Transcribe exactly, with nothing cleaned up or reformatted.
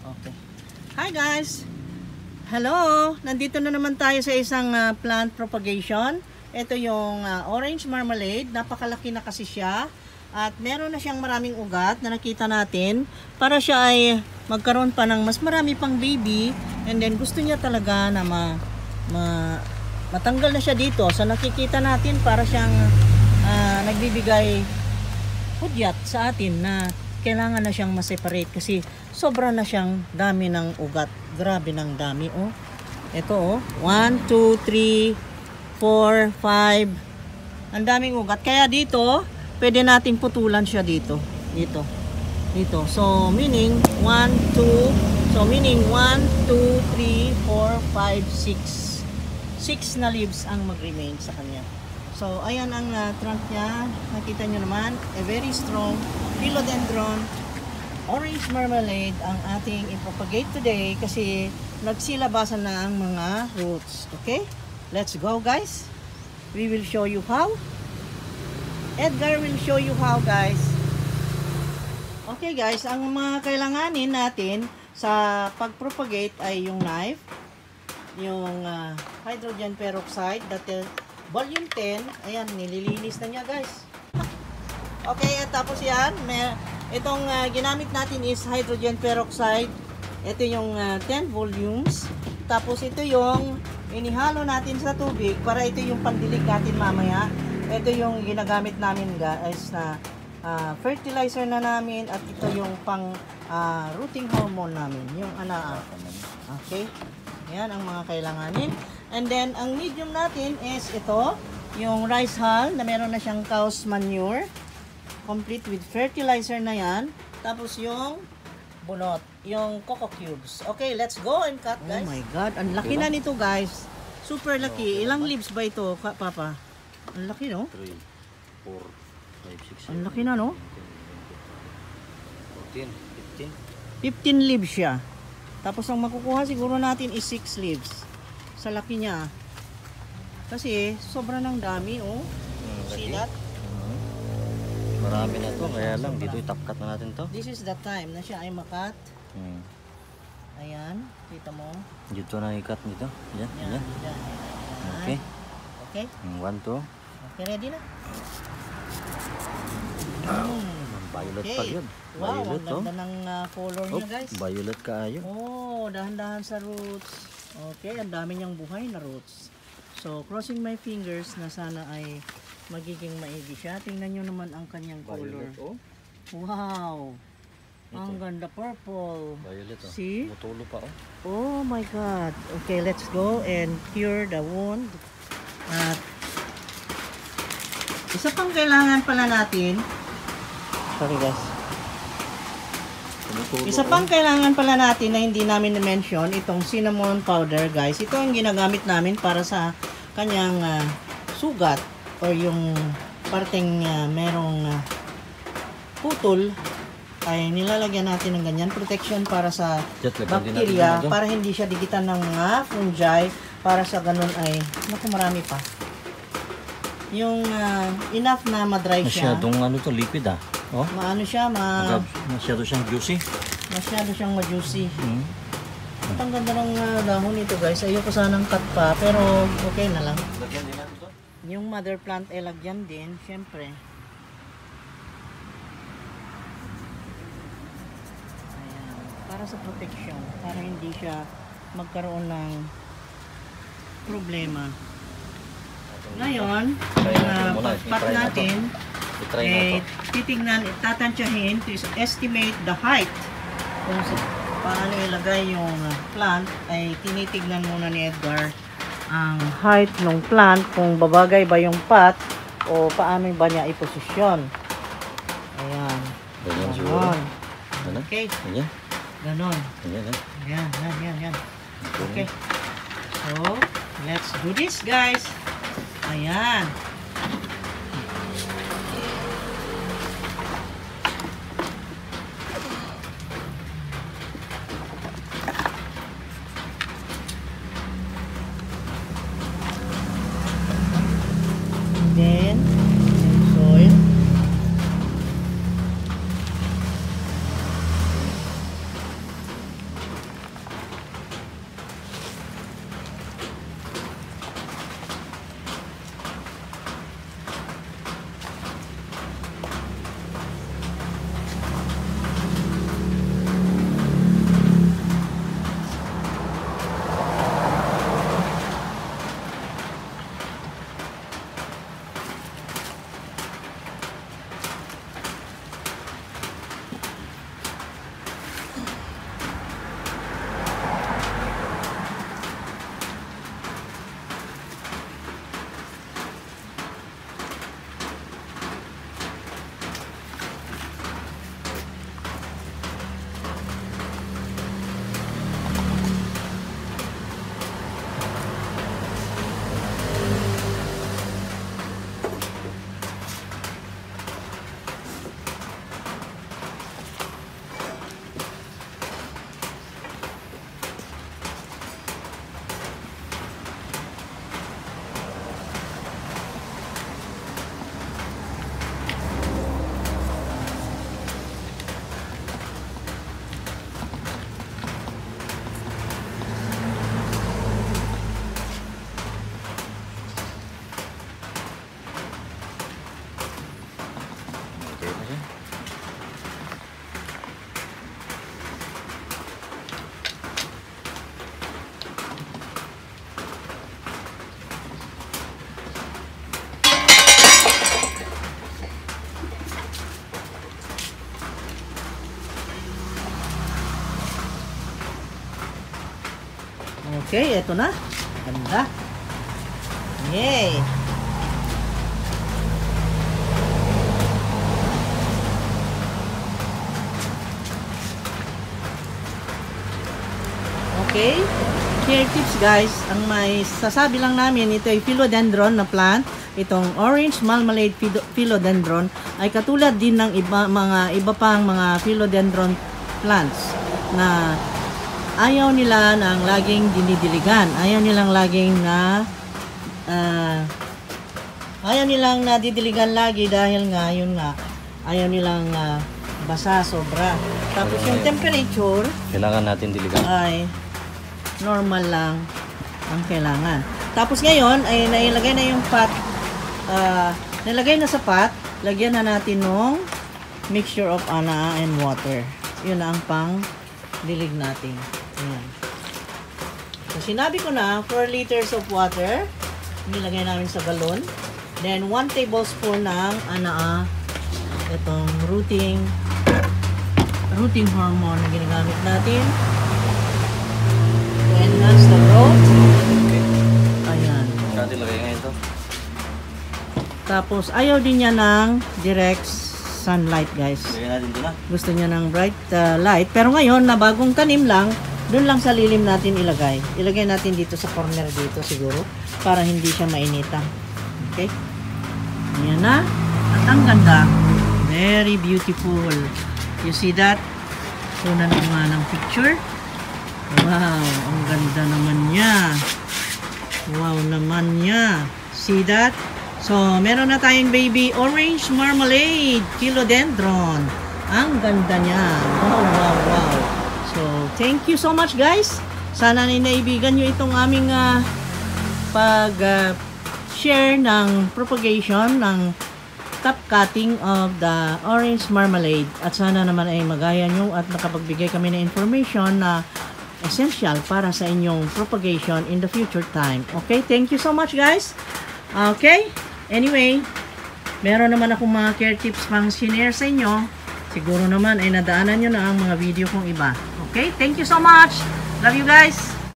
Okay. Hi guys! Hello! Nandito na naman tayo sa isang uh, plant propagation. Ito yung uh, orange marmalade. Napakalaki na kasi siya. At meron na siyang maraming ugat na nakita natin. Para siya ay magkaroon pa ng mas marami pang baby. And then gusto niya talaga na ma, ma, matanggal na siya dito. So nakikita natin para siyang uh, nagbibigay hudyat sa atin na kailangan na siyang ma-separate kasi sobra na siyang dami ng ugat. Grabe ng dami, oh. Ito, oh. one, two, three, four, five. Ang daming ugat. Kaya dito, pwede nating putulan siya dito. Dito. Dito. So, meaning, one, two. So, meaning, one, two, three, four, five, six. six na leaves ang mag-remain sa kanya. So, ayan ang uh, trunk niya. Nakita nyo naman, a very strong philodendron orange marmalade ang ating ipropagate today kasi nagsilabasan na ang mga roots. Okay? Let's go guys. We will show you how. Edgar will show you how guys. Okay guys, ang mga kailanganin natin sa pagpropagate ay yung knife, yung uh, hydrogen peroxide, dati volume ten, ayan, nililinis na niya guys. Okay, at tapos yan, may, itong uh, ginamit natin is hydrogen peroxide. Ito yung uh, ten volumes. Tapos ito yung inihalo natin sa tubig para ito yung pandilig natin mamaya. Ito yung ginagamit namin guys na uh, fertilizer na namin at ito yung pang uh, rooting hormone namin, yung anaa. Okay, yan ang mga kailanganin. And then, ang medium natin is ito, yung rice hull na meron na siyang cow's manure. Complete with fertilizer na yan. Tapos yung bunot, yung coco cubes. Okay, let's go and cut guys. Oh my God, ang laki na nito guys. Super laki. Ilang leaves ba ito, Papa? Ang laki no? three, four, five, six, ang laki na no? fourteen, fifteen. fifteen leaves siya. Tapos ang makukuha siguro natin is six leaves. Sa laki niya. Kasi sobra ng dami, oh. Hmm, See laki. that? Hmm. Marami na to, kaya lang dito itapkat na natin to. This is the time na siya ay makat. Hmm. Ayan, kita mo. Dito na ikat nito. Yan, Yan, yan. yan. Okay. Okay? Hmm, one, two. Okay, ready na. Hmm. Violet Okay. pa yun. Wow, Violet, ang ganda ng uh, color oh. niya guys. Violet kaayo. Oh, dahan-dahan sa roots. Okay, ang dami niyang buhay na roots. So, crossing my fingers na sana ay magiging maigi siya. Tingnan nyo naman ang kanyang color. Violet, oh. Wow! Ito. Ang ganda purple. Violet, oh. See? Mutulo pa, oh. Oh my God. Okay, let's go and cure the wound. At isa pang kailangan pala natin. Sorry guys. Tumutulo, Isa pang kailangan pala natin na hindi namin na-mention, itong cinnamon powder guys. Ito ang ginagamit namin para sa kanyang uh, sugat or yung parteng uh, merong uh, putol ay nilalagyan natin ng ganyan protection para sa Jet, lagyan din natin bacteria, dito. para hindi siya digitan ng mga fungi, para sa ganun ay naku, marami pa. Yung uh, enough na ma-dry siya. Masyadong ano to, liquid ah. Oh. Maano siya, ma Masyado siyang juicy. masyado siyang ma-juicy. Hmm. At ang ganda ng uh, dahon nito guys. Ayoko sanang cut pa, pero okay na lang. Lagyan din natin to. Yung mother plant ay lagyan din, syempre. Ayan, para sa protection, para hindi siya magkaroon ng problema. Ngayon, uh, pagpat natin, I-try eh, na to. titignan, tatantyahin to estimate the height. Kung sa, paano ilagay yung uh, plant, ay tinitignan muna ni Edgar ang height ng plant, kung babagay ba yung pot o paano ba niya iposisyon. Ayan. Ganyan siguro. Ganon. Ganun? Okay. Ganyan. Ganon. Ganyan, eh. Ayan, ayan, ayan, ayan. Okay. So, let's do this guys. Ayan. Then, soil. Okay, eto na. Ganda. Yay! Okay? Care tips guys, ang may sasabi lang namin, ito ay philodendron na plant. Itong orange marmalade philodendron ay katulad din ng iba, mga iba pang mga philodendron plants na ayaw nila ng laging dinidiligan. Ayaw nilang laging na uh, ayaw nilang nadidiligan lagi dahil nga, yun nga, ayaw nilang uh, basa sobra. Tapos yung temperature Kailangan natin diligan. ay normal lang ang kailangan. Tapos ngayon ay nailagay na yung pot, uh, nilagay na sa pot, lagyan na natin ng mixture of ana and water. Yun na ang pang dilig natin. Ayan. So sinabi ko na four liters of water nilagay namin sa galon. Then one tablespoon ng ana, itong rooting rooting hormone na ginagamit natin. To enhance the growth. Okay. Ayan. Natin lagay ngayon to. Tapos ayaw din niya ng direct sunlight guys. Lagay natin doon na. Gusto niya ng bright uh, light. Pero ngayon na bagong tanim lang, doon lang sa lilim natin ilagay. Ilagay natin dito sa corner dito siguro para hindi siya mainitan. Okay? Ayan na. At ang ganda. Very beautiful. You see that? Kunan ko nga ng picture. Wow, ang ganda naman niya. Wow naman niya. See that? So, meron na tayong baby orange marmalade philodendron. Ang ganda niya. Wow, wow, wow. So, thank you so much guys. Sana ninaibigan nyo itong aming uh, pag uh, share ng propagation ng top cutting of the orange marmalade. At sana naman ay magaya nyo at nakapagbigay kami ng information na essential para sa inyong propagation in the future time. Okay, thank you so much guys. Okay, anyway, meron naman akong mga care tips pang sinare sa inyo. Siguro naman ay nadaanan nyo na ang mga video kong iba. Okay, thank you so much. Love you guys.